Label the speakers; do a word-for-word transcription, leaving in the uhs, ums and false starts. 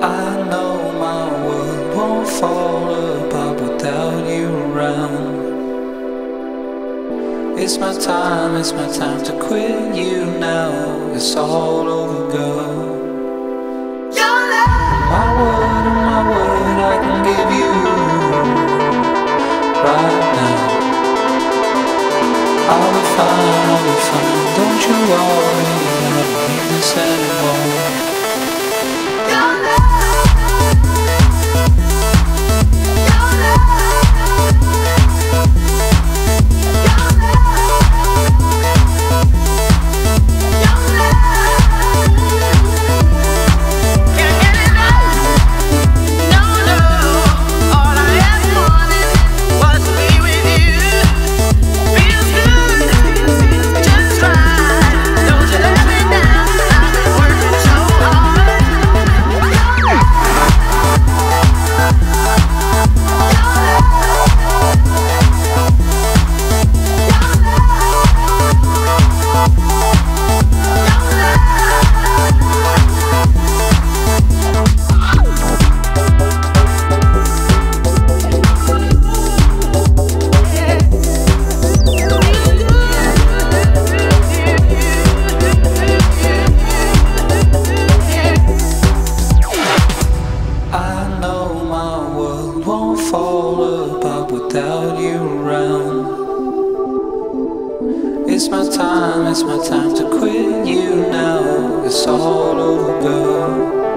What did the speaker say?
Speaker 1: I know my world won't fall apart without you around. It's my time, it's my time to quit you now. It's all over, girl. My word, my word, I can give you right now. I'll be fine, I'll be fine. Don't you worry, I don't need this anymore. Without you around, it's my time, it's my time to quit you now. It's all over, girl.